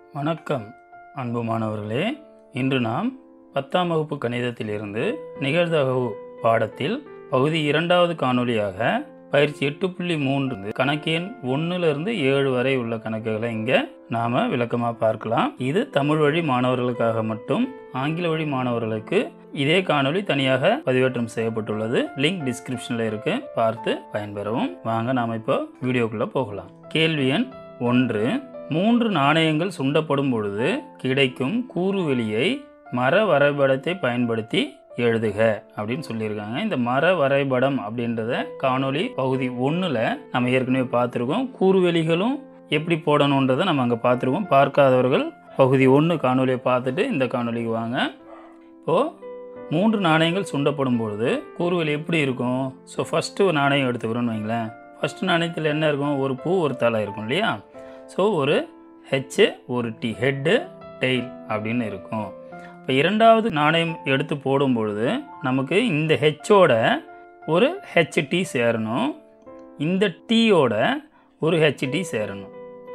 வணக்கம் அன்பு மாணவர்களே, இன்று நாம் 10ஆம் வகுப்பு கணிதத்திலிருந்து நிகழ்தகவு பாடத்தில் பகுதி 2வது காணொளியாக பயிற்சி 8.3 கணக்கு எண் 1லிருந்து 7 வரை உள்ள கணக்குகளை இங்கே நாம விளக்கமாக பார்க்கலாம். இது தமிழ் வழி மாணவர்களுக்காக மட்டும். ஆங்கில வழி மாணவர்களுக்கு இதே காணொளி தனியாக பதிவேற்றம் செய்யப்பட்டுள்ளது. லிங்க் டிஸ்கிரிப்ஷன்ல இருக்கு, பார்த்து பயன்பெறவும். வாங்க நாம இப்போ வீடியோக்குள்ள போகலாம். கேள்வி எண் 1. 3 நாணயங்கள் சுண்டப்படும் பொழுது கிடைக்கும் கூறுவெளியை மர வரைபடத்தை பயன்படுத்தி எழுதுக அப்படின்னு சொல்லியிருக்காங்க. இந்த மர வரைபடம் அப்படின்றத காணொளி பகுதி 1ல நம்ம ஏற்கனவே பார்த்துருக்கோம். கூறுவெளிகளும் எப்படி போடணுன்றதை நம்ம அங்கே பார்த்துருக்கோம். பார்க்காதவர்கள் பகுதி 1 காணொலியை பார்த்துட்டு இந்த காணொலிக்கு வாங்க. இப்போது 3 நாணயங்கள் சுண்டப்படும் பொழுது கூறுவெளி எப்படி இருக்கும்? ஸோ ஃபஸ்ட்டு ஒரு நாணயம் எடுத்துக்கிறோன்னு வைங்களேன். ஃபஸ்ட்டு நாணயத்தில் என்ன இருக்கும்? ஒரு பூ, ஒரு தலை இருக்கும் இல்லையா? ஸோ ஒரு ஹெச், ஒரு டி, ஹெட்டு, டெய்ல் அப்படின்னு இருக்கும். இப்போ 2வது நாணயம் எடுத்து போடும் பொழுது நமக்கு இந்த ஹெச்சோட ஒரு ஹெச்டி சேரணும், இந்த டீயோட ஒரு ஹெச்டி சேரணும்.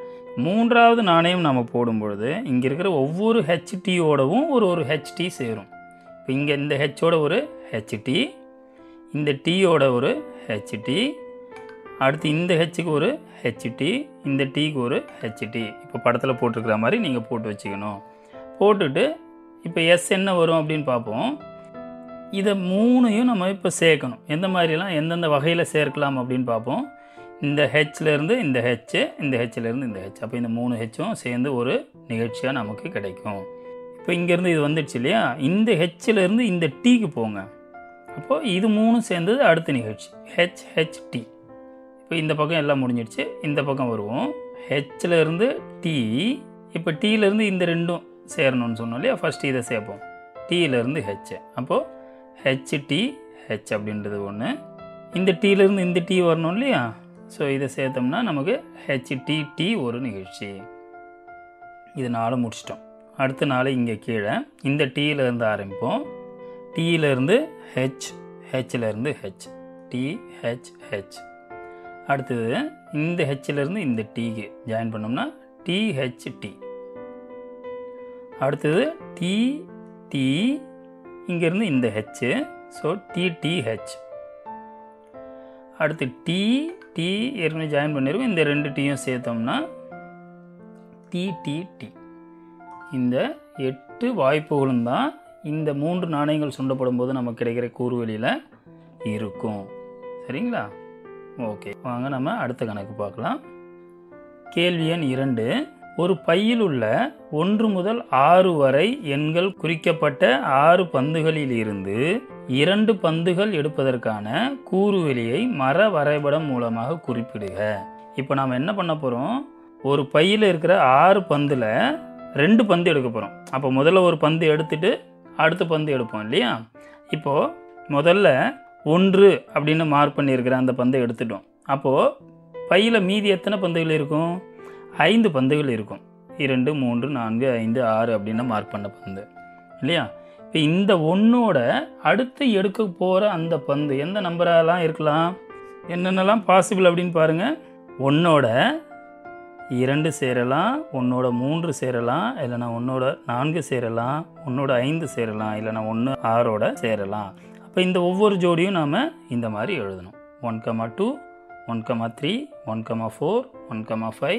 3வது நாணயம் நம்ம போடும் பொழுது இங்கே இருக்கிற ஒவ்வொரு ஹெச்டியோடவும் ஒரு ஹெச்டி சேரும். இப்போ இங்கே இந்த ஹெச்சோட ஒரு ஹெச்டி, இந்த டீயோட ஒரு ஹெச்டி, அடுத்து இந்த ஹெச்சுக்கு ஒரு ஹெச்டி, இந்த டீக்கு ஒரு ஹெச்டி. இப்போ படத்தில் போட்டிருக்கிற மாதிரி நீங்கள் போட்டு வச்சுக்கணும். போட்டுட்டு இப்போ எஸ் என்ன வரும் அப்படின்னு பார்ப்போம். இதை 3ஐயும் நம்ம இப்போ சேர்க்கணும். எந்த மாதிரிலாம் எந்தெந்த வகையில் சேர்க்கலாம் அப்படின்னு பார்ப்போம். இந்த ஹெச்லேருந்து இந்த ஹெச்சு, இந்த ஹெச்லேருந்து இந்த ஹெச். அப்போ இந்த 3 ஹெச்சும் சேர்ந்து ஒரு நிகழ்ச்சியாக நமக்கு கிடைக்கும். இப்போ இங்கேருந்து இது வந்துடுச்சு இல்லையா? இந்த ஹெச்லேருந்து இந்த டீக்கு போங்க. அப்போது இது 3 சேர்ந்தது அடுத்த நிகழ்ச்சி ஹெச்டி. இப்போ இந்த பக்கம் எல்லாம் முடிஞ்சிடுச்சு. இந்த பக்கம் வருவோம். ஹெச்லேருந்து டி. இப்போ டீலேருந்து இந்த ரெண்டும் சேரணும்னு சொன்னோம் இல்லையா? ஃபஸ்ட்டு இதை சேர்ப்போம். டீலேருந்து ஹெச். அப்போது ஹெச்டி, ஹெச் அப்படின்றது ஒன்று. இந்த டீலேருந்து இந்த டீ வரணும் இல்லையா? ஸோ இதை சேர்த்தோம்னா நமக்கு ஹெச்டி ஒரு நிகழ்ச்சி. இது 4 முடிச்சிட்டோம். அடுத்த 4 இங்கே கீழே இந்த டீலேருந்து ஆரம்பிப்போம். டீலேருந்து ஹெச், ஹெச்லேருந்து ஹெச், டி, ஹெச், ஹெச். அடுத்தது இந்த ஹெச்லேருந்து இந்த டீக்கு ஜாயின் பண்ணோம்னா டிஹெச்டி. அடுத்தது டி, இங்கேருந்து இந்த ஹெச்சு, ஸோ டிஹெச். அடுத்து டி ஏற்கனவே ஜாயின் பண்ணியிருக்கோம். இந்த 2 டீயும் சேர்த்தோம்னா டிடி. இந்த 8 வாய்ப்புகளும் தான் இந்த 3 நாணயங்கள் சுண்டப்படும் போது நமக்கு கிடைக்கிற கூறுவெளியில் இருக்கும். சரிங்களா? ஓகே, வாங்க நம்ம அடுத்த கணக்கு பார்க்கலாம். கேள்வி எண் 2. ஒரு பையில் உள்ள 1 முதல் 6 வரை எண்கள் குறிக்கப்பட்ட 6 பந்துகளில் இருந்து 2 பந்துகள் எடுப்பதற்கான கூறுவெளியை மர வரைபடம் மூலமாக குறிப்பிடுக. இப்போ நாம் என்ன பண்ண போகிறோம்? ஒரு பையில் இருக்கிற 6 பந்தில் 2 பந்து எடுக்க போகிறோம். அப்போ முதல்ல ஒரு பந்து எடுத்துட்டு அடுத்த பந்து எடுப்போம் இல்லையா? இப்போது முதல்ல 1 அப்படின்னு மார்க் பண்ணியிருக்கிற அந்த பந்தை எடுத்துட்டோம். அப்போது பையில் மீதி எத்தனை பந்துகள் இருக்கும்? 5 பந்துகள் இருக்கும். 2, 3, 4, 5, 6 அப்படின்னு மார்க் பண்ண பந்து இல்லையா? இப்போ இந்த 1ஓட அடுத்து எடுக்க போகிற அந்த பந்து எந்த நம்பரெல்லாம் இருக்கலாம்? என்னென்னலாம் பாசிபிள் அப்படின்னு பாருங்கள். 1ஓட 2 சேரலாம், 1ஓட 3 சேரலாம், இல்லைனா 1ஓட 4 சேரலாம், 1ஓட 5 சேரலாம், இல்லைனா 1 6ஓட சேரலாம். இப்போ இந்த ஒவ்வொரு ஜோடியும் நாம் இந்த மாதிரி எழுதணும். 1,2, 1,3, 1,4, 1,5,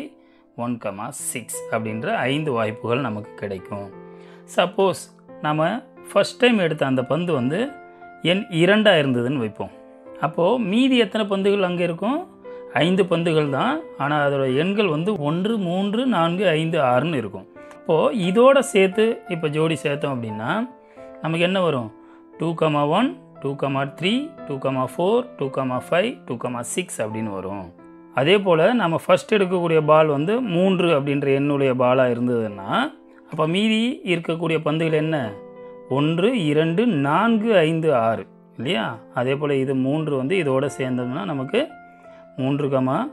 1,6 அப்படின்ற 5 வாய்ப்புகள் நமக்கு கிடைக்கும். சப்போஸ் நம்ம ஃபஸ்ட் டைம் எடுத்த அந்த பந்து வந்து எண் 2 இருந்ததுன்னு வைப்போம். அப்போது மீதி எத்தனை பந்துகள் அங்கே இருக்கும்? 5 பந்துகள் தான். ஆனால் அதோட எண்கள் வந்து 1, 3, 4, 5, 6ன்னு இருக்கும். அப்போது இதோட சேர்த்து இப்போ ஜோடி சேர்த்தோம் அப்படின்னா நமக்கு என்ன வரும்? 2,1, 2,3, 2,4, 2,5, 2,6 அப்படின்னு வரும். அதே போல் நம்ம ஃபஸ்ட் எடுக்கக்கூடிய பால் வந்து 3 அப்படின்ற எண்ணுடைய பாலாக இருந்ததுன்னா அப்போ மீதி இருக்கக்கூடிய பந்துகள் என்ன? 1, 2, 4, 5, 6 இல்லையா? அதே போல் இது 3 வந்து இதோடு சேர்ந்ததுன்னா நமக்கு 3,1,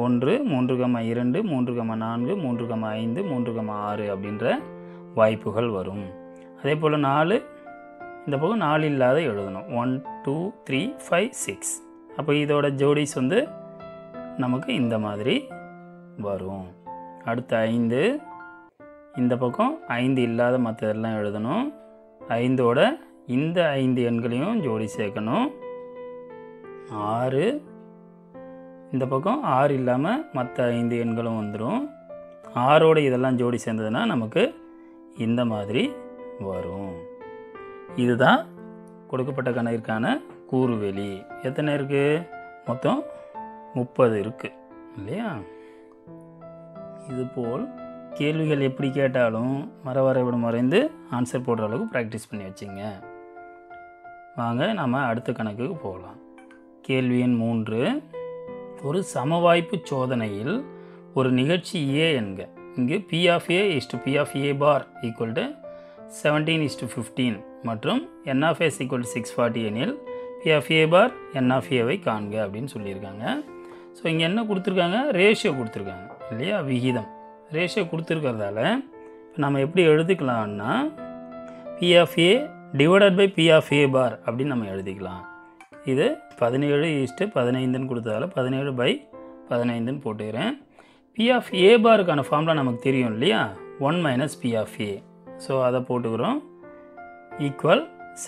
3,2, 3,4, 3,5, 3,6 அப்படின்ற வாய்ப்புகள் வரும். அதே போல் 4 இந்த பக்கம் 4 இல்லாத எழுதணும். 1, 2, 3, 5, 6. அப்போ இதோட ஜோடிஸ் வந்து நமக்கு இந்த மாதிரி வரும். அடுத்த 5, இந்த பக்கம் 5 இல்லாத மற்றதெல்லாம் எழுதணும். 5ஓட இந்த 5 எண்களையும் ஜோடி சேர்க்கணும். 6, இந்த பக்கம் 6 இல்லாமல் மற்ற 5 எண்களும் வந்துடும். 6ஓட இதெல்லாம் ஜோடி சேர்ந்ததுன்னா நமக்கு இந்த மாதிரி வரும். இதுதான் கொடுக்கப்பட்ட கணக்கிற்கான கூறுவெளி. எத்தனை இருக்குது? மொத்தம் 30 இருக்குது இல்லையா? இதுபோல் கேள்விகள் எப்படி கேட்டாலும் மரவரைபடம் வரைந்து ஆன்சர் போடுற அளவுக்கு ப்ராக்டிஸ் பண்ணி வச்சுங்க. வாங்க நாம் அடுத்த கணக்குக்கு போகலாம். கேள்வி எண் 3. ஒரு சமவாய்ப்பு சோதனையில் ஒரு நிகழ்ச்சி A என்க. இங்கு P of A is to P of A bar equal to 17:15 மற்றும் N of S equal to 640 எனில் P of A bar N of A வை காண்க அப்படின்னு சொல்லியிருக்காங்க. ஸோ இங்கே என்ன கொடுத்துருக்காங்க? ரேஷியோ கொடுத்துருக்காங்க இல்லையா? விகிதம் ரேஷியோ கொடுத்துருக்கிறதால நம்ம எப்படி எழுதிக்கலாம்னா P of A divided by P of A bar அப்படின்னு நம்ம எழுதிக்கலாம். இது 17:15 கொடுத்ததால 17/15 போட்டுக்கிறேன். P of A பாருக்கான ஃபார்முலா நமக்கு தெரியும் இல்லையா? 1 minus P of A. So அதை போட்டுக்கிறோம். ஈக்குவல்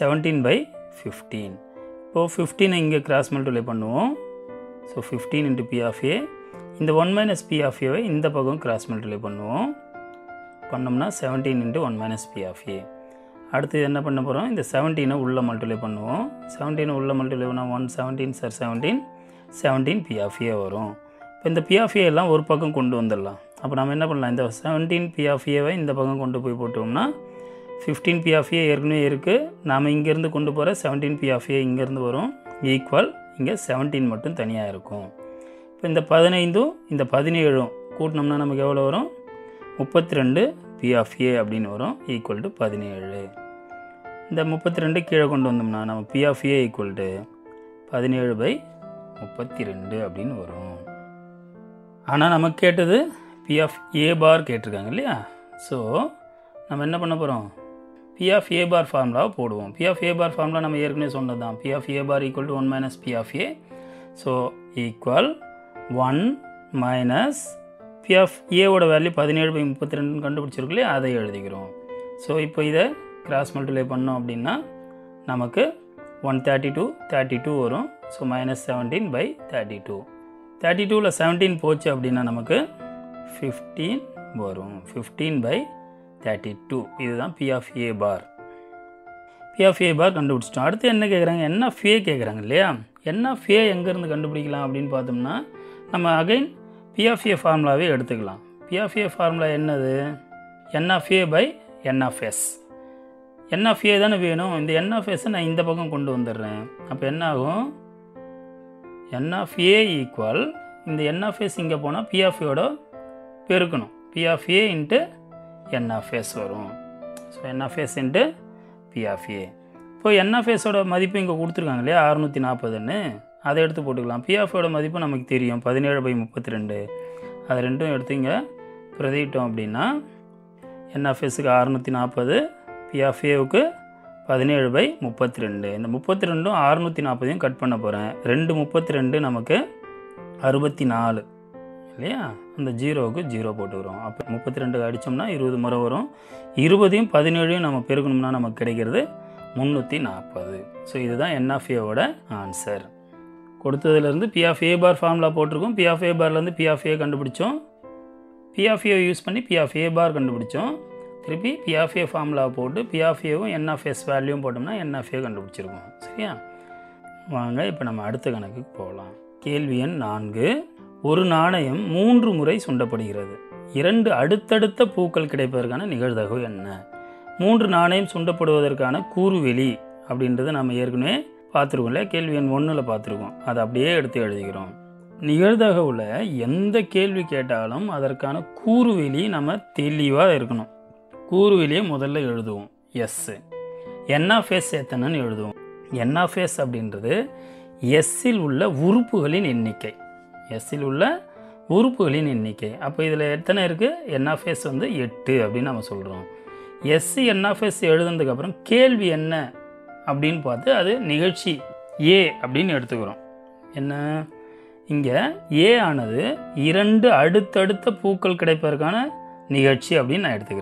17/15. இப்போது 15 இங்கே கிராஸ் மல்டிப்ளை பண்ணுவோம். So 15 into P of A. இந்த 1 minus P of A இந்த பக்கம் கிராஸ் மல்டிப்ளை பண்ணுவோம். பண்ணோம்னா 17 into 1 minus P of A. அடுத்து என்ன பண்ண போகிறோம்? இந்த 17 உள்ள மல்டிப்ளை பண்ணுவோம். 17 உள்ள மல்டிப்ளை பண்ணால் 1 17 சார் 17 P of A வரும். இப்போ இந்த P of A எல்லாம் ஒரு பக்கம் கொண்டு வந்துடலாம். அப்போ நம்ம என்ன பண்ணலாம்? இந்த 17 P of Aவை இந்த பக்கம் கொண்டு போய் போட்டோம்னா 15 P of A ஏற்கனவே இருக்குது. நாம் இங்கேருந்து கொண்டு போகிற 17 P of A இங்கேருந்து வரும். ஈக்குவல் இங்கே 17 மட்டும் தனியாக இருக்கும். இப்போ இந்த 15 இந்த 17 கூட்டினோம்னா நமக்கு எவ்வளோ வரும்? 32 P of A அப்படின்னு வரும். Equal to 17. இந்த 32 கீழே கொண்டு வந்தோம்னா நம்ம P of A equal to 17/32 அப்படின்னு வரும். ஆனால் நமக்கு கேட்டது P of A பார் கேட்டிருக்காங்க இல்லையா? ஸோ நம்ம என்ன பண்ண போகிறோம்? P of A பார் ஃபார்முலாவை போடுவோம். P of A bar formula நம்ம ஏற்கனவே சொன்னது தான். P of A bar equal to 1 minus P of A. So equal 1 minus P of Aவோட வேல்யூ 17/32 கண்டுபிடிச்சிருக்கு இல்லையா? அதை எழுதிக்கிறோம். ஸோ இப்போ இதை கிராஸ் மல்டிப்ளை பண்ணோம் அப்படின்னா நமக்கு 132 வரும். ஸோ -17/32. 32ல் 17 போச்சு அப்படின்னா நமக்கு 15 வரும். 15/32. இதுதான் P of A bar. P of A பார் கண்டுபிடிச்சிட்டோம். அடுத்து என்ன கேட்குறாங்க? N of A கேட்குறாங்க இல்லையா? N of A எங்கேருந்து கண்டுபிடிக்கலாம் அப்படின்னு பார்த்தோம்னா நம்ம அகைன் P of A ஃபார்முலாவே எடுத்துக்கலாம். P of A ஃபார்முலா என்னது? N of A by N of S. N of A தானே வேணும். இந்த N of S நான் இந்த பக்கம் கொண்டு வந்துடுறேன். அப்போ என்ன ஆகும்? N of A ஈக்குவல் இந்த N of S இங்கே போனால் P of Aயோட பெருக்கணும். P of A into N of S வரும். So N of S into P of A. இப்போ N of Sோட மதிப்பு இங்கே கொடுத்துருக்காங்க இல்லையா? 640ன்னு அதை எடுத்து போட்டுக்கலாம். P of Aயோட மதிப்பு நமக்கு தெரியும் 17/32. அது ரெண்டும் எடுத்து இங்கே பிரதிட்டோம் அப்படின்னா N of Sக்கு 640, P of Aவுக்கு 17/32. இந்த 32ம் 640யும் கட் பண்ண போகிறேன். 2 32 நமக்கு 64 இல்லையா? அந்த 0வுக்கு 0 போட்டுக்கிறோம். அப்போ 32 அடித்தோம்னா 20 முறை வரும். 20யும் 17யும் நம்ம பெருக்கணும்னா நமக்கு கிடைக்கிறது 340. ஸோ இதுதான் N of Aவோட ஆன்சர். கொடுத்ததுலேருந்து P of A bar formula போட்டிருக்கோம். P of A பார்லேருந்து P of A கண்டுபிடிச்சோம். P of A யூஸ் பண்ணி P of A பார் கண்டுபிடிச்சோம். திருப்பி P of A ஃபார்முலாவை போட்டு P of Aவும் N of S வேல்யூவும் போட்டோம்னா N of A கண்டுபிடிச்சிருக்கோம். சரியா? வாங்க இப்போ நம்ம அடுத்த கணக்குக்கு போகலாம். கேள்வி எண் 4. ஒரு நாணயம் 3 முறை சுண்டப்படுகிறது. 2 அடுத்தடுத்த பூக்கள் கிடைப்பதற்கான நிகழ்தகவு என்ன? 3 நாணயம் சுண்டப்படுவதற்கான கூறுவெளி அப்படின்றது நம்ம ஏற்கனவே பார்த்துருக்கோம்ல. கேள்வி எண் 1ல் பார்த்துருக்கோம். அதை அப்படியே எடுத்து எழுதிக்கிறோம். நிகழ்தகவில் எந்த கேள்வி கேட்டாலும் அதற்கான கூறுவெளி நம்ம தெளிவாக இருக்கணும். கூறுவெளியை முதல்ல எழுதுவோம். எஸ் N of S எத்தனைன்னு எழுதுவோம். N of S அப்படின்றது எஸ்ஸில் உள்ள உறுப்புகளின் எண்ணிக்கை. எஸ்ஸில் உள்ள உறுப்புகளின் எண்ணிக்கை. அப்போ இதில் எத்தனை இருக்குது? N of S வந்து 8 அப்படின்னு நம்ம சொல்கிறோம். எஸ்சி N of S எழுதுனதுக்கப்புறம் கேள்வி என்ன அப்படின்னு பார்த்து அது நிகழ்ச்சி A அப்படின்னு எடுத்துக்கிறோம். என்ன? இங்கே A ஆனது 2 அடுத்தடுத்த பூக்கள் கிடைப்பதற்கான நிகழ்ச்சி அப்படின்னு நான் எடுத்துக்கிறேன்.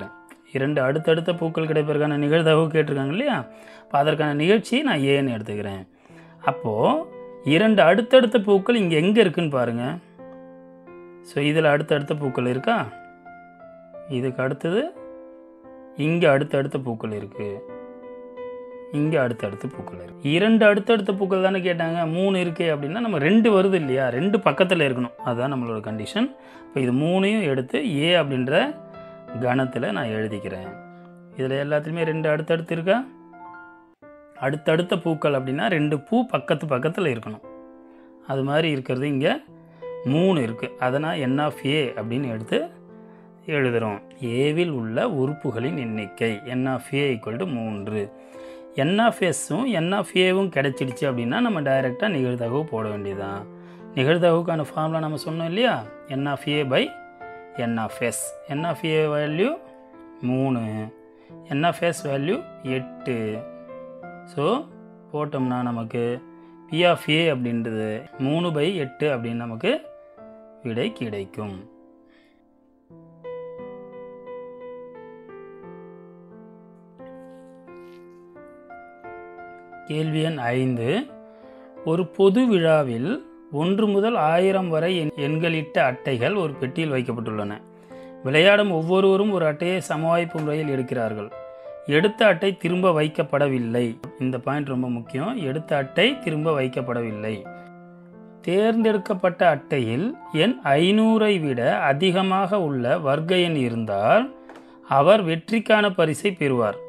2 அடுத்தடுத்த பூக்கள் கிடைப்பதற்கான நிகழ்தகவு கேட்டிருக்காங்க இல்லையா? இப்போ அதற்கான நிகழ்ச்சி நான் ஏன்னு எடுத்துக்கிறேன். அப்போது 2 அடுத்தடுத்த பூக்கள் இங்கே எங்கே இருக்குன்னு பாருங்கள். ஸோ இதில் அடுத்தடுத்த பூக்கள் இருக்கா? இதுக்கு அடுத்தது இங்கே அடுத்தடுத்த பூக்கள் இருக்குது, இங்கே அடுத்தடுத்த பூக்கள் இருக்குது. 2 அடுத்தடுத்த பூக்கள் தானே கேட்டாங்க. 3 இருக்கே அப்படின்னா நம்ம 2 வருது இல்லையா? 2 பக்கத்தில் இருக்கணும், அதுதான் நம்மளோட கண்டிஷன். இப்போ இது 3ஐயும் எடுத்து ஏ அப்படின்ற கணத்தில் நான் எழுதிக்கிறேன். இதில் எல்லாத்துலேயுமே 2 அடுத்தடுத்து இருக்கா? அடுத்தடுத்த பூக்கள் அப்படின்னா 2 பூ பக்கத்தில் இருக்கணும். அது மாதிரி இருக்கிறது இங்கே 3 இருக்குது. அதை நான் என் ஆஃப் ஏ அப்படின்னு எடுத்து எழுதுகிறோம். ஏவில் உள்ள உறுப்புகளின் எண்ணிக்கை N of A equal to 3. N of எஸ்ஸும் என் ஆஃப் ஏவும் கிடைச்சிடுச்சு அப்படின்னா நம்ம டைரெக்டாக நிகழ்தகவு போட வேண்டியதுதான். நிகழ்தகவுக்கான ஃபார்முலா நம்ம சொன்னோம் இல்லையா? N of A by N of S. N of A value 3, N of S value 8. So போட்டோம்னா நமக்கு பி ஆஃப் ஏ அப்படின்றது 3/8 அப்படின்னு நமக்கு விடை கிடைக்கும். கேள்வி எண் 5. ஒரு பொது விழாவில் 1 முதல் 1000 வரை எண்களிட்ட அட்டைகள் ஒரு பெட்டியில் வைக்கப்பட்டுள்ளன. விளையாடும் ஒவ்வொருவரும் ஒரு அட்டையை சமவாய்ப்பு முறையில் எடுக்கிறார்கள். எடுத்த அட்டை திரும்ப வைக்கப்படவில்லை. இந்த பாயிண்ட் ரொம்ப முக்கியம். எடுத்த அட்டை திரும்ப வைக்கப்படவில்லை. தேர்ந்தெடுக்கப்பட்ட அட்டையில் எண் 500ஐ விட அதிகமாக உள்ள வர்க்க எண் இருந்தால் அவர் வெற்றிக்கான பரிசை பெறுவார்.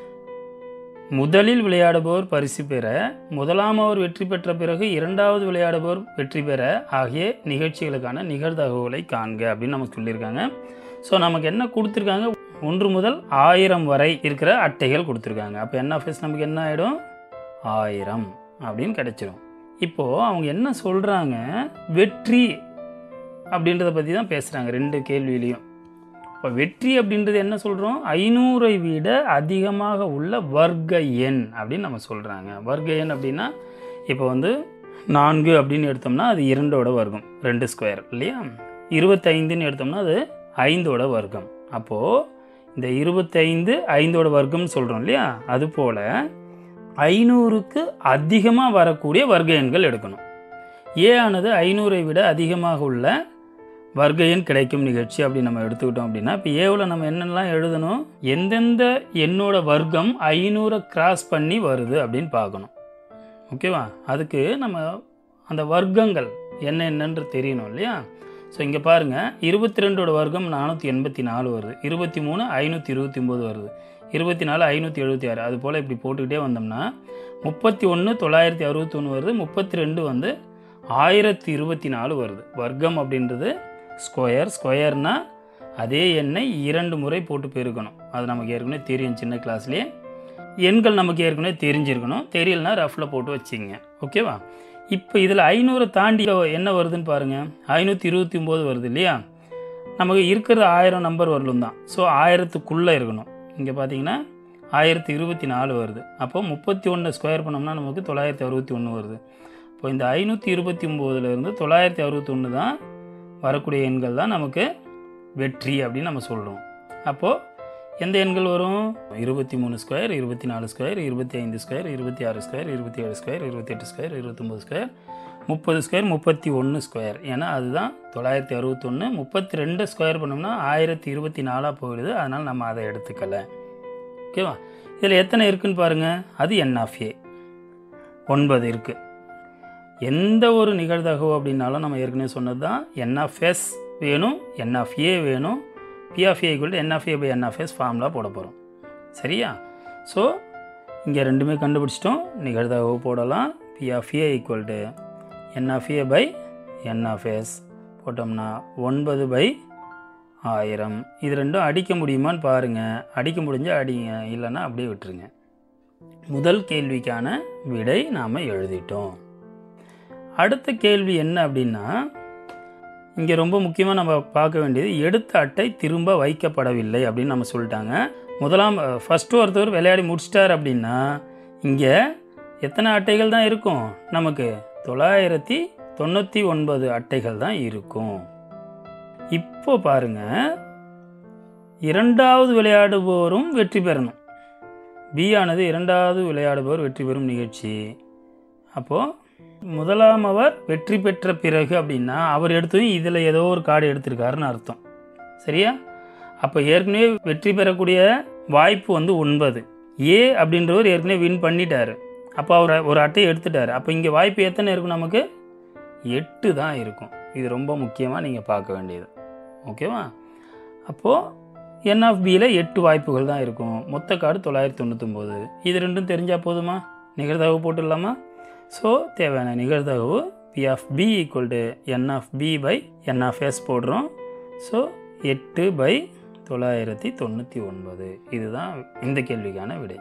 முதலில் விளையாடுபவர் பரிசு பெற, முதலாம் அவர் வெற்றி பெற்ற பிறகு 2வது விளையாடுபவர் வெற்றி பெற ஆகிய நிகழ்ச்சிகளுக்கான நிகழ்தகவுகளை காண்க அப்படின்னு நமக்கு சொல்லியிருக்காங்க. ஸோ நமக்கு என்ன கொடுத்துருக்காங்க? 1 முதல் 1000 வரை இருக்கிற அட்டைகள் கொடுத்துருக்காங்க. அப்போ என்எஃப்எஸ் நமக்கு என்ன ஆகிடும்? 1000 அப்படின்னு கிடைச்சிடும். இப்போது அவங்க என்ன சொல்கிறாங்க? வெற்றி அப்படின்றத பற்றி தான் பேசுகிறாங்க 2 கேள்வியிலையும். இப்போ வெற்றி அப்படின்றது என்ன சொல்கிறோம்? 500ஐ விட அதிகமாக உள்ள வர்க்க எண் அப்படின்னு நம்ம சொல்கிறாங்க. வர்க்க எண் அப்படின்னா இப்போ 4 அப்படின்னு எடுத்தோம்னா அது 2ஓட வர்க்கம், 2 ஸ்கொயர் இல்லையா? 25ன்னு எடுத்தோம்னா அது 5ஓட வர்க்கம். அப்போது இந்த 25 5ஓட வர்க்கம்னு சொல்கிறோம் இல்லையா? அதுபோல் 500க்கு அதிகமாக வரக்கூடிய வர்க்க எண்கள் எடுக்கணும். ஏ ஆனது 500ஐ விட அதிகமாக உள்ள வர்க்க எண் கிடைக்கும் நிகழ்ச்சி அப்படின்னு நம்ம எடுத்துக்கிட்டோம் அப்படின்னா, இப்போ ஏவில் நம்ம என்னென்னலாம் எழுதணும்? எந்தெந்த எண்ணோட வர்க்கம் 500 கிராஸ் பண்ணி வருது அப்படின்னு பார்க்கணும். ஓகேவா? அதுக்கு நம்ம அந்த வர்க்கங்கள் என்னென்னு தெரியணும் இல்லையா? ஸோ இங்கே பாருங்கள், 22ஓட வர்க்கம் 484 வருது, 23 529 வருது, 24 576. அது போல் இப்படி போட்டுக்கிட்டே வந்தோம்னா 31 961 வருது, 32 1024 வருது. வர்க்கம் அப்படின்றது ஸ்கொயர்னால் அதே எண்ணை 2 முறை போட்டு பெருக்கணும். அது நமக்கு ஏற்கனவே தெரியும், சின்ன கிளாஸ்லேயே எண்கள் நமக்கு ஏற்கனவே தெரிஞ்சிருக்கணும். தெரியலனா ரஃபில் போட்டு வச்சிங்க. ஓகேவா? இப்போ இதில் 500 தாண்டி என்ன வருதுன்னு பாருங்கள். 529 வருது இல்லையா? நமக்கு இருக்கிறது 1000 நம்பர் வரலும் தான். ஸோ 1000க்குள்ளே இருக்கணும். இங்கே பார்த்தீங்கன்னா 1024 வருது. அப்போ 31 ஸ்கொயர் பண்ணோம்னா நமக்கு 961 வருது. இப்போ இந்த 529லேருந்து 961 தான் வரக்கூடிய எண்கள் தான் நமக்கு வெற்றி அப்படின்னு நம்ம சொல்கிறோம். அப்போது எந்த எண்கள் வரும்? 23 square, 24 square, 25 square, 26 square, 27 square, 28 square, 29 square, 30 square, 31 square. ஏன்னா அதுதான் 961. 32 ஸ்கொயர் பண்ணோம்னா 1024 போயிடுது. அதனால் நம்ம அதை எடுத்துக்கலை. ஓகேவா? இதில் எத்தனை இருக்குதுன்னு பாருங்கள். அது என் ஆஃப் ஏ 9 இருக்குது. எந்த ஒரு நிகழ்தகவு அப்படின்னாலும் நம்ம ஏற்கனவே சொன்னது தான், என் ஆஃப் எஸ் வேணும், என் ஆஃப் ஏ வேணும், P of A equal to n of A by N of S formula போட போகிறோம். சரியா? ஸோ இங்கே ரெண்டுமே கண்டுபிடிச்சிட்டோம். நிகழ்தகவு போடலாம். P of A equal to n of A by N of S போட்டோம்னா 9/1000. இது ரெண்டும் அடிக்க முடியுமான்னு பாருங்கள். அடிக்க முடிஞ்சால் அடிங்க, இல்லைன்னா அப்படியே விட்டுருங்க. முதல் கேள்விக்கான விடை நாம் எழுதிட்டோம். அடுத்த கேள்வி என்ன அப்படின்னா, இங்கே ரொம்ப முக்கியமாக நம்ம பார்க்க வேண்டியது எடுத்த அட்டை திரும்ப வைக்கப்படவில்லை அப்படின்னு நம்ம சொல்லிட்டாங்க. ஃபஸ்ட்டு ஒருத்தர் விளையாடி முடிச்சிட்டார் அப்படின்னா இங்கே எத்தனை அட்டைகள் தான் இருக்கும்? நமக்கு 999 அட்டைகள் தான் இருக்கும். இப்போ பாருங்கள், இரண்டாவது விளையாடுபவரும் வெற்றி பெறணும். பி ஆனது இரண்டாவது விளையாடுபவர் வெற்றி பெறும் நிகழ்ச்சி. அப்போது முதலாம் அவர் வெற்றி பெற்ற பிறகு அப்படின்னா அவர் எடுத்ததும் இதில் ஏதோ ஒரு கார்டு எடுத்திருக்காருன்னு அர்த்தம். சரியா? அப்போ ஏற்கனவே வெற்றி பெறக்கூடிய வாய்ப்பு 9. ஏ அப்படின்றவர் ஏற்கனவே வின் பண்ணிட்டார். அப்போ அவர் ஒரு அட்டையை எடுத்துட்டார். அப்போ இங்கே வாய்ப்பு எத்தனை இருக்கும்? நமக்கு 8 தான் இருக்கும். இது ரொம்ப முக்கியமாக நீங்கள் பார்க்க வேண்டியது. ஓகேவா? அப்போது என் ஆஃப் பியில் 8 வாய்ப்புகள் தான் இருக்கும். மொத்த கார்டு 999. இது ரெண்டும் தெரிஞ்சால் போதுமா? நிகழ்தகவு போட்டுடலாமா? ஸோ தேவையான நிகழ்தகவு P of B equal to n of B by N of S போடுறோம். ஸோ 8/999. இதுதான் இந்த கேள்விக்கான விடை.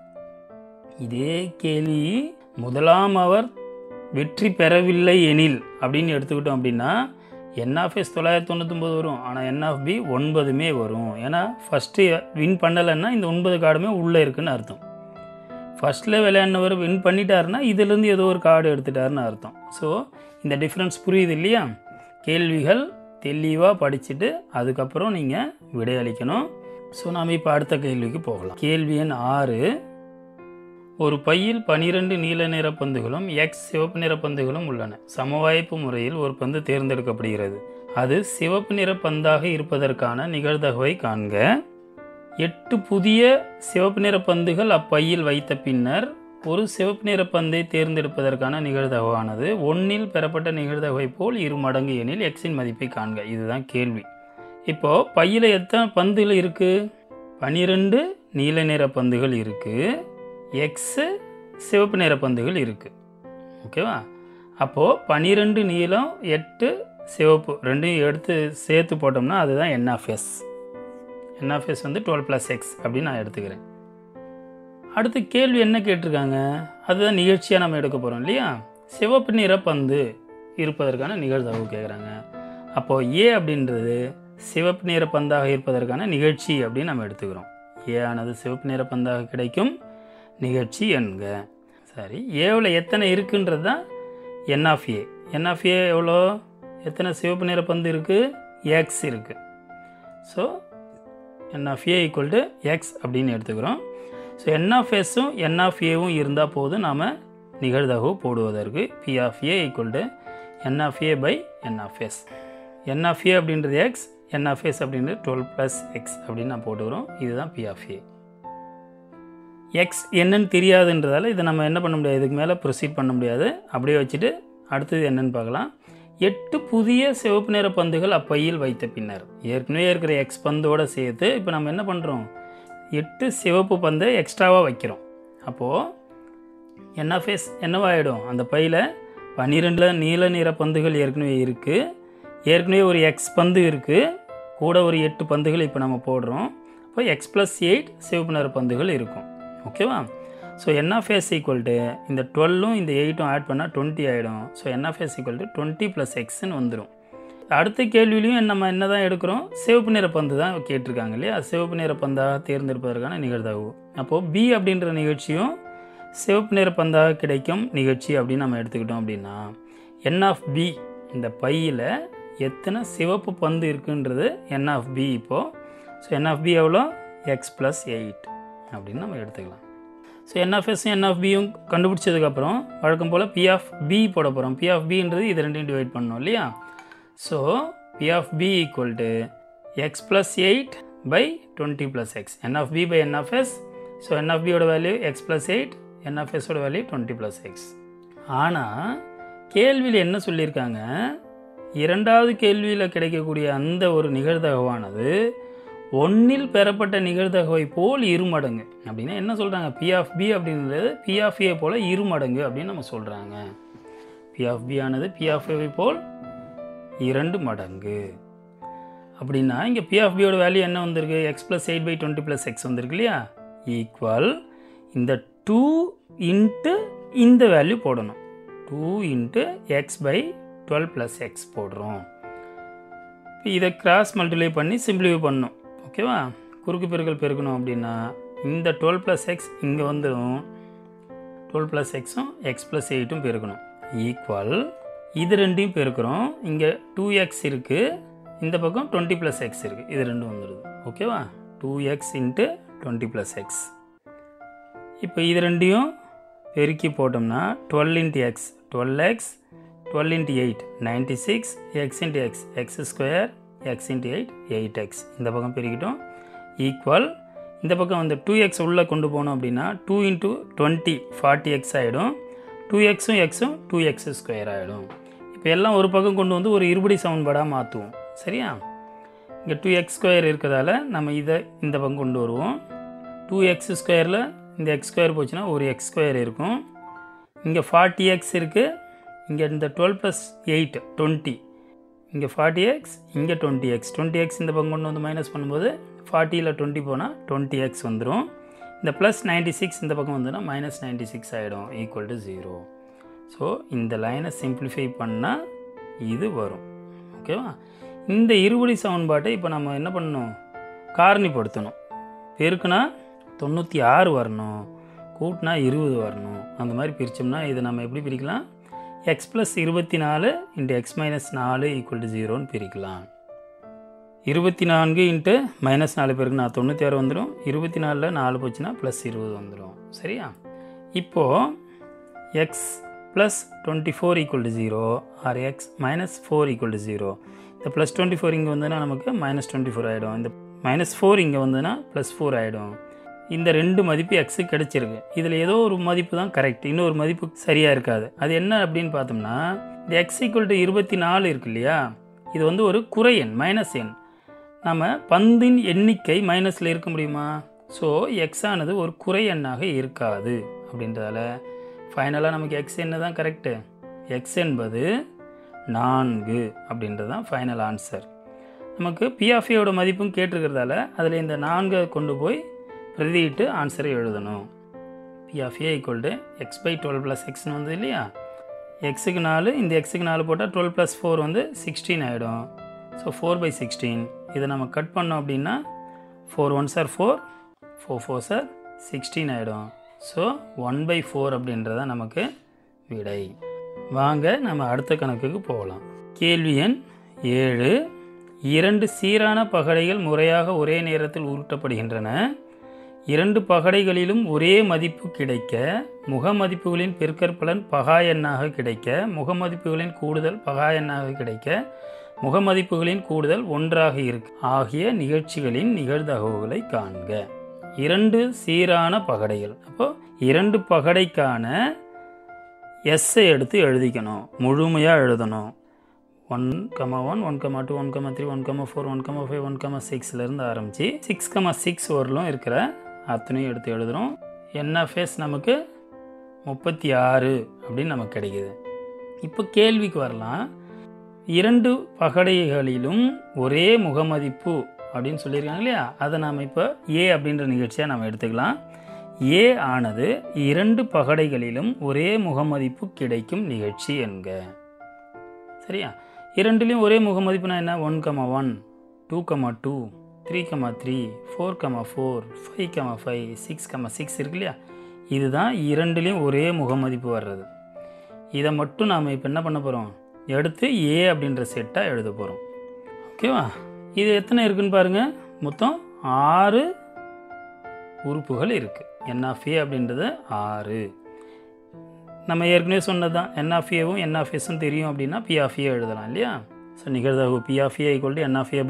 இதே கேள்வி முதலாம் அவர் வெற்றி பெறவில்லை எனில் அப்படின்னு எடுத்துக்கிட்டோம் அப்படின்னா என்ஆஃப்எஸ் 999 வரும். ஆனால் என்ஆஃப்பி 9 வரும். ஏன்னா ஃபஸ்ட்டு வின் பண்ணலைன்னா இந்த 9 கார்டுமே உள்ளே இருக்குன்னு அர்த்தம். ஃபஸ்ட்டில் விளையாடினவர் வின் பண்ணிட்டாருன்னா இதிலேருந்து ஏதோ ஒரு கார்டு எடுத்துட்டாருன்னு அர்த்தம். ஸோ இந்த டிஃப்ரென்ஸ் புரியுது இல்லையா? கேள்விகள் தெளிவாக படிச்சுட்டு அதுக்கப்புறம் நீங்கள் விடையளிக்கணும். ஸோ நாம் இப்போ அடுத்த கேள்விக்கு போகலாம். கேள்வி எண் 6. ஒரு பையில் 12 நீல நிற பந்துகளும் எக்ஸ் சிவப்பு நிற பந்துகளும் உள்ளன. சமவாய்ப்பு முறையில் ஒரு பந்து தேர்ந்தெடுக்கப்படுகிறது. அது சிவப்பு நிற பந்தாக இருப்பதற்கான நிகழ்தகவை காண்க. 8 புதிய சிவப்பு நிற பந்துகள் அப்பையில் வைத்த பின்னர் ஒரு சிவப்பு நிற பந்தை தேர்ந்தெடுப்பதற்கான நிகழ்தகவானது 1 பெறப்பட்ட நிகழ்தகவை போல் 2 மடங்கு எனில் எக்ஸின் மதிப்பை காண்க. இதுதான் கேள்வி. இப்போது பையில் எத்தனை பந்துகள் இருக்குது? 12 நீல நிற பந்துகள் இருக்குது. எக்ஸு சிவப்பு நிற பந்துகள் இருக்குது. ஓகேவா? அப்போது 12 நீலம் 8 சிவப்பு ரெண்டையும் எடுத்து சேர்த்து போட்டோம்னா அதுதான் என்ஆஃப்எஸ். என்ஆஃப்எஸ் 12 + எக்ஸ் அப்படின்னு நான் எடுத்துக்கிறேன். அடுத்து கேள்வி என்ன கேட்டிருக்காங்க? அதுதான் நிகழ்ச்சியாக நம்ம எடுக்க போகிறோம் இல்லையா? சிவப்பு நிற பந்து இருப்பதற்கான நிகழ்தகவு கேட்குறாங்க. அப்போது ஏ அப்படின்றது சிவப்பு நிற பந்தாக இருப்பதற்கான நிகழ்ச்சி அப்படின்னு நம்ம எடுத்துக்கிறோம். ஏ ஆனது சிவப்பு நிற பந்தாக கிடைக்கும் நிகழ்ச்சி என்க. சரி, ஏவில் எத்தனை இருக்குன்றது தான் என்ஆஃப்ஏ. என்ஆஃப்ஏ எவ்வளோ? எத்தனை சிவப்பு நிற பந்து இருக்குது? எக்ஸ் இருக்குது. So n of A equal to x அப்படின்னு எடுத்துக்கிறோம். ஸோ என்ஆஃப்எஸும் என்ஆஃப்ஏவும் இருந்தால் போதும் நாம் நிகழ்தகவு போடுவதற்கு. P of A equal to n of A by n of S. N of A அப்படின்றது எக்ஸ், என்ஆஃப்எஸ் அப்படின்றது 12 + எக்ஸ் அப்படின்னு நான் போட்டுக்கிறோம். இதுதான் பி ஆஃப் ஏ. எக்ஸ் என்னன்னு தெரியாதுன்றதால இதை நம்ம என்ன பண்ண முடியாது, இதுக்கு மேலே ப்ரொசீட் பண்ண முடியாது. அப்படியே வச்சுட்டு அடுத்தது என்னன்னு பார்க்கலாம். 8 புதிய சிவப்பு நிற பந்துகள் அப்பையில் வைத்த பின்னர் ஏற்கனவே இருக்கிற எக்ஸ் பந்தோடு சேர்த்து இப்போ நம்ம என்ன பண்ணுறோம்? 8 சிவப்பு பந்தை எக்ஸ்ட்ராவாக வைக்கிறோம். அப்போது என்ஆஃப்எஸ் என்னவாகிடும்? அந்த பையில் 12 நீல நிற பந்துகள் ஏற்கனவே இருக்குது. ஏற்கனவே ஒரு எக்ஸ் பந்து இருக்குது. கூட ஒரு 8 பந்துகள் இப்போ நம்ம போடுறோம். அப்போ எக்ஸ் + 8 சிவப்பு நிற பந்துகள் இருக்கும். ஓகேவா? ஸோ என்ஆஃப்எஸ் ஈக்குவல் டு இந்த 12ம் இந்த 8ம் ஆட் பண்ணால் 20 ஆகிடும். ஸோ என்ஆஃப்எஸ் ஈக்குவல் டு 20 + எக்ஸ்ன்னு வந்துடும். அடுத்த கேள்வியிலையும் நம்ம என்ன தான் எடுக்கிறோம்? சிவப்பு நிற பந்து தான் கேட்டிருக்காங்க இல்லையா? சிவப்பு நிற பந்தாக தேர்ந்தெடுப்பதற்கான நிகழ்தகவு. அப்போது பி அப்படின்ற நிகழ்ச்சியும் சிவப்பு நிற பந்தாக கிடைக்கும் நிகழ்ச்சி அப்படின்னு நம்ம எடுத்துக்கிட்டோம் அப்படின்னா என் ஆஃப் பி இந்த பையில் எத்தனை சிவப்பு பந்து இருக்குன்றது என் ஆஃப் பி. இப்போது ஸோ என் ஆஃப் பி எவ்வளோ? எக்ஸ் + 8 அப்படின்னு நம்ம எடுத்துக்கலாம். ஸோ என்ஆஃப்எஸும் என்ஆஃப்பியும் கண்டுபிடிச்சதுக்கப்புறம் வழக்கம் போல் பி ஆஃப் பி போட போகிறோம். பி ஆஃப் பின்றது இது ரெண்டையும் டிவைட் பண்ணணும் இல்லையா? So P of B equal to x + 8 by 20 + x. N of B by n of S. So n of பியோட வேல்யூ எக்ஸ் + 8, என்ஆஃப்எஸோட வேல்யூ 20 + எக்ஸ். ஆனால் கேள்வியில் என்ன சொல்லியிருக்காங்க? இரண்டாவது கேள்வியில் கிடைக்கக்கூடிய அந்த ஒரு நிகழ்தகவானது 1 பெறப்பட்ட நிகழ்தகவை போல் 2 மடங்கு அப்படின்னா என்ன சொல்கிறாங்க? பி ஆஃப் பி அப்படின்றது பி ஆஃப் ஏ போல் 2 மடங்கு அப்படின்னு நம்ம சொல்கிறாங்க. பி ஆஃப் பி ஆனது பி ஆஃப் ஏவை போல் 2 மடங்கு அப்படின்னா இங்கே பி ஆஃப் பியோட வேல்யூ என்ன வந்திருக்கு? எக்ஸ் + 8 பை 20 + எக்ஸ் வந்திருக்கு இல்லையா? ஈக்குவல் இந்த 2 இன்ட்டு இந்த வேல்யூ போடணும். 2 இன்ட்டு எக்ஸ் பை 12 + எக்ஸ் போடுறோம். இப்போ இதை கிராஸ் மல்டிப்ளை பண்ணி சிம்பிளிஃபை பண்ணணும். ஓகேவா? குறுக்கு பெருக்கல் பெருக்கணும் அப்படின்னா இந்த 12 + எக்ஸ் இங்கே வந்துடும். 12 + எக்ஸும் எக்ஸ் + 8ம் பெருக்கணும். ஈக்குவல் இது ரெண்டையும் பெருக்கிறோம். இங்கே 2x இருக்குது, இந்த பக்கம் 20 + எக்ஸ் இருக்குது. இது ரெண்டும் வந்துடுது. ஓகேவா? 2x into 20 + x. இப்போ இது ரெண்டையும் பெருக்கி போட்டோம்னா 12 into x 12x, 12 into 8 96, x into x x square, x into 8 8x. இந்த பக்கம் பெருக்கிட்டோம் ஈக்குவல். இந்த பக்கம் வந்து 2x உள்ளே கொண்டு போனோம் அப்படின்னா 2 இன்ட்டு 20 40x ஆகிடும். 2xம் எக்ஸும் 2x ஸ்கொயர் ஆகிடும். இப்போ எல்லாம் ஒரு பக்கம் கொண்டு வந்து ஒரு இருபடி சமன்பாடாக மாற்றுவோம். சரியா? இங்கே 2x ஸ்கொயர் இருக்கிறதால நம்ம இதை இந்த பக்கம் கொண்டு வருவோம். 2x ஸ்கொயரில் இந்த எக்ஸ் ஸ்கொயர் போச்சுன்னா ஒரு எக்ஸ் ஸ்கொயர் இருக்கும். இங்கே 40x இருக்குது. இங்கே இந்த 12 + 8 20. இங்கே 40x, இங்கே 20x. 20x இந்த பக்கம் கொண்டு வந்து மைனஸ் பண்ணும்போது 40ல் 20 போனால் 20x வந்துடும். இந்த ப்ளஸ் 96 இந்த பக்கம் வந்துன்னா மைனஸ் 96 ஆகிடும் ஈக்குவல் டு 0. ஸோ இந்த லைனை சிம்பிளிஃபை பண்ணால் இது வரும். ஓகேவா? இந்த இருபடி சமன்பாட்டை இப்போ நம்ம என்ன பண்ணணும்? காரணிப்படுத்தணும். பெருக்குனா 96 வரணும், கூட்டினா 20 வரணும். அந்த மாதிரி பிரித்தோம்னா இதை நம்ம எப்படி பிரிக்கலாம்? x + 24 into x - 4 equal to 0ன்னு பிரிக்கலாம். 24 இன்ட்டு -4 பேருக்கு நான் 96 வந்துடும். 24ல் 4 போச்சுன்னா ப்ளஸ் 20 வந்துடும். சரியா? இப்போது x + 24 equal to 0 or x - 4 equal to 0. இந்த ப்ளஸ் 24 இங்கே வந்ததுன்னா நமக்கு -24 ஆகிடும். இந்த -4 இங்கே வந்ததுன்னா +4 ஆகிடும். இந்த ரெண்டு மதிப்பு எக்ஸு கிடச்சிருக்கு. இதில் ஏதோ ஒரு மதிப்பு தான் கரெக்ட், இன்னொரு மதிப்பு சரியாக இருக்காது. அது என்ன அப்படின்னு பார்த்தோம்னா, இந்த x = 24 இருக்கு இல்லையா, இது வந்து ஒரு குறை எண், மைனஸ் எண். நம்ம பந்தின் எண்ணிக்கை மைனஸில் இருக்க முடியுமா? ஸோ எக்ஸ் ஆனது ஒரு குறை எண்ணாக இருக்காது. அப்படின்றதால ஃபைனலாக நமக்கு எக்ஸ் என்ன தான் கரெக்டு? எக்ஸ் என்பது 4 அப்படின்றது தான் ஃபைனல் ஆன்சர். நமக்கு P(a)யோட மதிப்பும் கேட்டிருக்கிறதால அதில் இந்த 4 கொண்டு போய் பிரதியிட்டு ஆன்சரை எழுதணும். P(a) = x/12 + xன்னு வந்தது இல்லையா? எக்ஸுக்கு 4, இந்த எக்ஸுக்கு 4 போட்டால் 12 + 4 வந்து 16 ஆகிடும். ஸோ 4/16. இதை நம்ம கட் பண்ணோம் அப்படின்னா 4 1s are 4, 4 4s are 16 ஆகிடும். ஸோ 1/4 அப்படின்றத நமக்கு விடை. வாங்க நம்ம அடுத்த கணக்குக்கு போகலாம். கேள்வி எண் 7. 2 சீரான பகடைகள் முறையாக ஒரே நேரத்தில் உருட்டப்படுகின்றன. 2 பகடைகளிலும் ஒரே மதிப்பு கிடைக்க முகமதிப்புகளின் பெருக்கற்பலன் பகா எண்ணாக கிடைக்க முகமதிப்புகளின் கூடுதல் பகா எண்ணாக கிடைக்க முகமதிப்புகளின் கூடுதல் 1ஆக இருக்கு ஆகிய நிகழ்ச்சிகளின் நிகழ்தகவுகளை காண்க. 2 சீரான பகடைகள். அப்போ 2 பகடைக்கான எஸ்ஸை எடுத்து எழுதிக்கணும், முழுமையாக எழுதணும். 1,1, 1,2, 1,3, 1,4, 1,5, 1,6 ஆரம்பித்து 6,6 வரலும் இருக்கிற அத்தனையும் எடுத்து எழுதுகிறோம். NF நமக்கு 36 அப்படின்னு நமக்கு கிடைக்கிது. இப்போ கேள்விக்கு வரலாம். 2 பகடைகளிலும் ஒரே முகமதிப்பு அப்படின்னு சொல்லியிருக்காங்க இல்லையா, அதை நாம் இப்போ ஏ அப்படின்ற நிகழ்ச்சியாக நம்ம எடுத்துக்கலாம். ஏ ஆனது 2 பகடைகளிலும் ஒரே முகமதிப்பு கிடைக்கும் நிகழ்ச்சி என்க. சரியா? 2லையும் ஒரே முகமதிப்புனா என்ன? 1,1, 2,2, 3,3, 4,4, 5,5, 6,6 இருக்கு இல்லையா? இதுதான் 2லையும் ஒரே முகமதிப்பு வர்றது. இதை மட்டும் நாம் இப்போ என்ன பண்ண போகிறோம்? எடுத்து ஏ அப்படின்ற செட்டாக எழுத போகிறோம். ஓகேவா? இது எத்தனை இருக்குன்னு பாருங்கள். மொத்தம் 6 உறுப்புகள் இருக்குது. NF அப்படின்றது 6. நம்ம ஏற்கனவே சொன்னது தான், NF-வும் NF-ம் தெரியும் அப்படின்னா P(a) எழுதலாம் இல்லையா? ஸோ நிகழ்தகவு P(a) =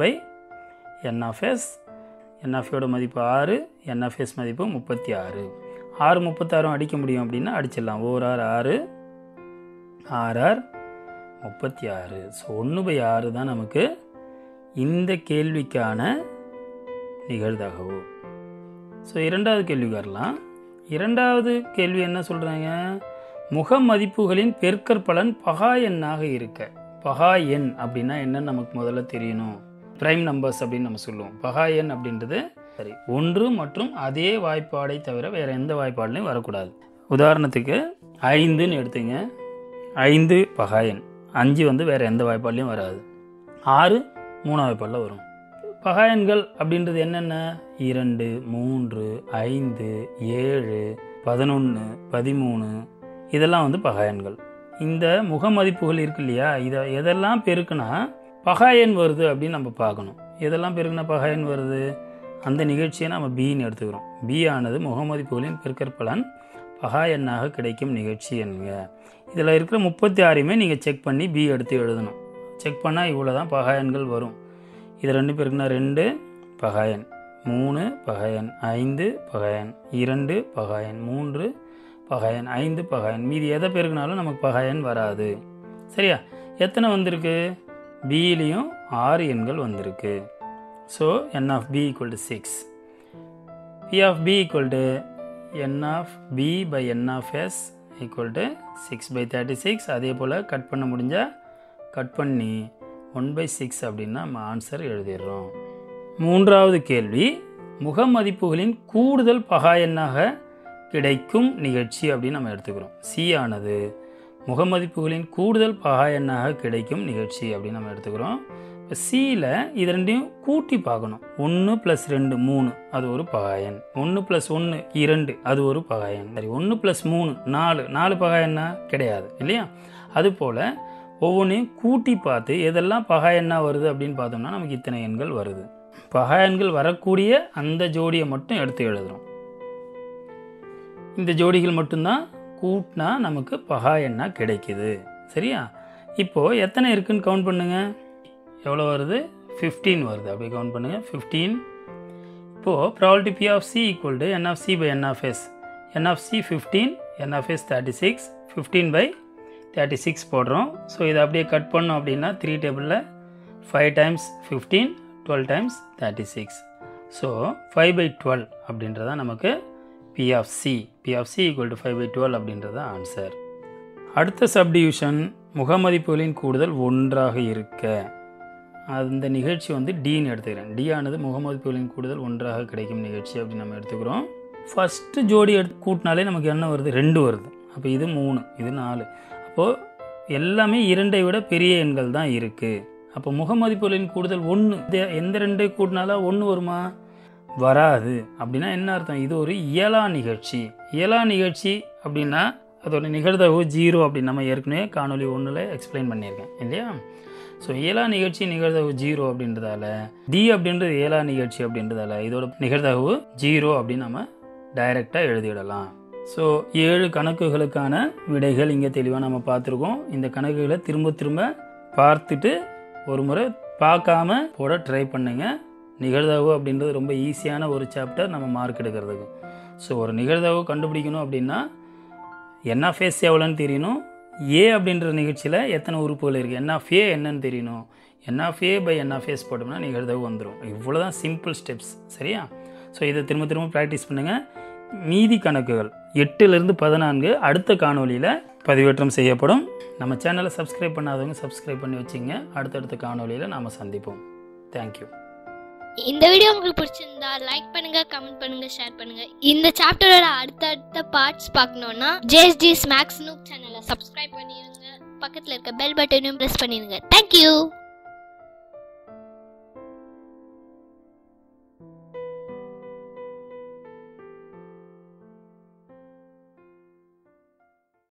NF/NF. NF-யோட மதிப்பு 6, NF மதிப்பு 36. 6 36 அடிக்க முடியும் அப்படின்னா அடிச்சிடலாம். 1 6 6 36. ஸோ 1/6 தான் நமக்கு இந்த கேள்விக்கான நிகழ்தகவு. ஸோ 2வது கேள்விக்கு வரலாம். 2வது கேள்வி என்ன சொல்கிறாங்க? முகமதிப்புகளின் பெருக்கற்பலன் பகா எண்ணாக இருக்க. பகா எண் அப்படின்னா என்னன்னு நமக்கு முதல்ல தெரியணும். பிரைம் நம்பர்ஸ் அப்படின்னு நம்ம சொல்லுவோம். பகா எண் அப்படின்றது சரி 1 மற்றும் அதே வாய்ப்பாடை தவிர வேறு எந்த வாய்ப்பாடுலையும் வரக்கூடாது. உதாரணத்துக்கு 5ன்னு எடுத்துங்க. 5 பகா எண். 5 வந்து வேறு எந்த வாய்ப்பாடுலையும் வராது. 6 3 வாய்ப்பாடில் வரும். பகா எண்கள் அப்படின்றது என்னென்ன? 2, 3, 5, 7, 11, 13 இதெல்லாம் வந்து பகா எண்கள். இந்த முகமதிப்புகள் இருக்கு இல்லையா, இதை எதெல்லாம் பெருக்குனா பகா எண் வருது அப்படின்னு நம்ம பார்க்கணும். எதெல்லாம் பெருக்கின பகாயன் வருது அந்த நிகழ்ச்சியை நம்ம பின்னு எடுத்துக்கிறோம். பி ஆனது முகமதிப்புகளின் பெருக்கற்பலன் பகாயன்னாக கிடைக்கும் நிகழ்ச்சி என்க. இதில் இருக்கிற 36யுமே நீங்கள் செக் பண்ணி பி எடுத்து எழுதணும். செக் பண்ணால் இவ்வளோ தான் பகாயன்கள் வரும். இது 2 பெருக்குனா 2 பகாயன், 3 பகாயன், 5 பகாயன், 2 பகாயன், 3 பகாயன், 5 பகாயன். மீதி எதை பெருக்கினாலும் நமக்கு பகாயன் வராது. சரியா? எத்தனை வந்திருக்கு? பியிலையும் 6 எண்கள் வந்திருக்கு. So n of b equal to 6. p of b equal to n of b by n of s equal to 6 by 36. அதே போல் கட் பண்ண முடிஞ்சால் கட் பண்ணி 1/6 அப்படின்னா நம்ம ஆன்சர் எழுதிடுறோம். 3வது கேள்வி, முகமதிப்புகளின் கூடுதல் பகாயன்னாக கிடைக்கும் நிகழ்ச்சி அப்படின்னு நம்ம எடுத்துக்கிறோம். சி ஆனது முகமதிப்புகளின் கூடுதல் பகாயன்னாக கிடைக்கும் நிகழ்ச்சி அப்படின்னு நம்ம எடுத்துக்கிறோம். இப்போ சியில் இது ரெண்டையும் கூட்டி பார்க்கணும். 1 + 2 3 அது ஒரு பகாயன், 1 + 1 2 அது ஒரு பகாயன். சரி, 1 + 3 4 பகாயன்னா கிடையாது இல்லையா? அதுபோல் ஒவ்வொன்றையும் கூட்டி பார்த்து எதெல்லாம் பகாயன்னா வருது அப்படின்னு பார்த்தோம்னா நமக்கு இத்தனை எண்கள் வருது. பகாயன்கள் வரக்கூடிய அந்த ஜோடியை மட்டும் எடுத்து எழுதுகிறோம். இந்த ஜோடிகள் மட்டும்தான் கூட்டினா நமக்கு பகாயன்னா கிடைக்குது. சரியா? இப்போது எத்தனை இருக்குன்னு கவுண்ட் பண்ணுங்கள். எவ்வளோ வருது? 15 வருது. அப்படி கவுண்ட் பண்ணுங்கள். 15. இப்போது probability P of C equal to n of C by n of S. n of C 15, n of S 36. 15 by 36 போடுறோம். ஸோ இதை அப்படியே கட் பண்ணோம் அப்படின்னா 3 டேபிளில் 5 times 15, 12 times 36. ஸோ 5/12 அப்படின்றத நமக்கு P of C. P of C equal to 5/12 அப்படின்றத answer. அடுத்த சப்டிவிஷன், முகமதிப்புகளின் கூடுதல் 1ஆக இருக்க. அந்த நிகழ்ச்சி வந்து டின்னு எடுத்துக்கிறேன். டி ஆனது முகமதிப்புகளின் கூடுதல் 1ஆக கிடைக்கும் நிகழ்ச்சி அப்படின்னு நம்ம எடுத்துக்கிறோம். ஃபஸ்ட்டு ஜோடி கூட்டினாலே நமக்கு என்ன வருது? 2 வருது. அப்போ இது 3, இது 4. அப்போது எல்லாமே 2ஐ விட பெரிய எண்கள் தான் இருக்குது. அப்போ முகமதிப்புகளின் கூடுதல் 1. எந்த 2ஐ கூட்டினாலும் 1 வருமா? வராது. அப்படின்னா என்ன அர்த்தம்? இது ஒரு இயலா நிகழ்ச்சி. இயலா நிகழ்ச்சி அப்படின்னா அதோட நிகழ்தகவு 0 அப்படின்னு நம்ம ஏற்கனவே காணொலி 1ல் எக்ஸ்பிளைன் பண்ணியிருக்கேன் இல்லையா? ஸோ இயலா நிகழ்ச்சி நிகழ்தகவு 0 அப்படின்றதால டி அப்படின்றது இயலா நிகழ்ச்சி அப்படின்றதால இதோட நிகழ்தகவு 0 அப்படின்னு நம்ம டைரெக்டாக எழுதிடலாம். ஸோ 7 கணக்குகளுக்கான விடைகள் இங்கே தெளிவாக நம்ம பார்த்துருக்கோம். இந்த கணக்குகளை திரும்ப திரும்ப பார்த்துட்டு ஒரு முறை பார்க்காம போட ட்ரை பண்ணுங்க. நிகழ்தகவு அப்படின்றது ரொம்ப ஈஸியான ஒரு சாப்டர் நம்ம மார்க் எடுக்கிறதுக்கு. ஸோ ஒரு நிகழ்தகவு கண்டுபிடிக்கணும் அப்படின்னா n of s எவ்வளோன்னு தெரியணும். ஏ அப்படின்ற நிகழ்ச்சியில் எத்தனை உறுப்புகள் இருக்குது, n of a என்னன்னு தெரியணும். n of a by n of s போட்டோம்னா நிகழ்தகவு வந்துடும். இவ்வளோ தான் சிம்பிள் ஸ்டெப்ஸ். சரியா? ஸோ இதை திரும்ப திரும்ப ப்ராக்டிஸ் பண்ணுங்கள். மீதி கணக்குகள் 8லிருந்து 14 அடுத்த காணொலியில் பதிவேற்றம் செய்யப்படும். நம்ம சேனலை சப்ஸ்கிரைப் பண்ணாதவங்க சப்ஸ்கிரைப் பண்ணி வச்சுங்க. அடுத்தடுத்த காணொலியில் நாம் சந்திப்போம். தேங்க்யூ. இந்த வீடியோ உங்களுக்கு பிடிச்சிருந்தா லைக் பண்ணுங்க, கமெண்ட் பண்ணுங்க, ஷேர் பண்ணுங்க. இந்த சாப்டரோட அடுத்த பார்ட்ஸ் பார்க்கணும்னா JSG's Max Noob சேனலை சப்ஸ்கிரைப் பண்ணிடுங்க. பக்கத்தில் இருக்க பெல் பட்டனையும் ப்ரெஸ் பண்ணிடுங்க. தேங்க்யூ.